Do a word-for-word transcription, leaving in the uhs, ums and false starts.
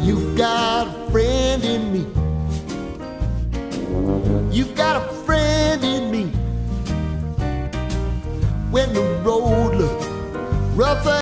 You've got a friend in me. You've got a friend in me. When the road looks rough